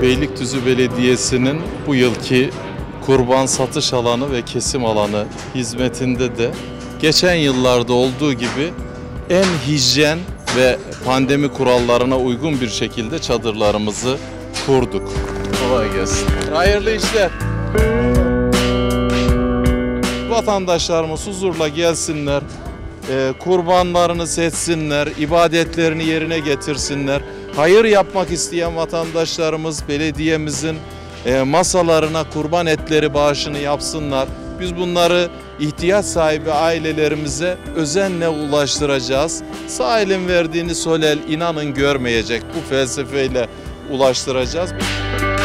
Beylikdüzü Belediyesi'nin bu yılki kurban satış alanı ve kesim alanı hizmetinde de geçen yıllarda olduğu gibi en hijyen ve pandemi kurallarına uygun bir şekilde çadırlarımızı kurduk. Kolay gelsin. Hayırlı işler. Vatandaşlarımız huzurla gelsinler, kurbanlarını seçsinler, ibadetlerini yerine getirsinler. Hayır yapmak isteyen vatandaşlarımız belediyemizin masalarına kurban etleri bağışını yapsınlar. Biz bunları ihtiyaç sahibi ailelerimize özenle ulaştıracağız. Sağ elin verdiğini sol el inanın görmeyecek, bu felsefeyle ulaştıracağız.